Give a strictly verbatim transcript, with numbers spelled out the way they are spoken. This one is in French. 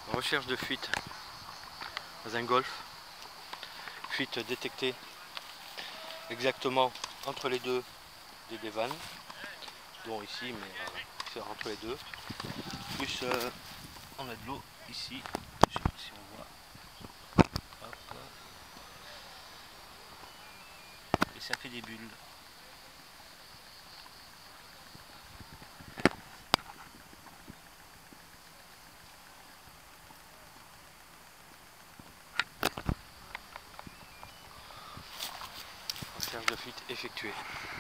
Recherche de fuite dans un golfe. Fuite détectée exactement entre les deux des dévannes, dont ici, mais euh, c'est entre les deux. Plus euh, on a de l'eau ici, je sais pas si on voit. Hop. Et ça fait des bulles. Recherche de fuite effectuée.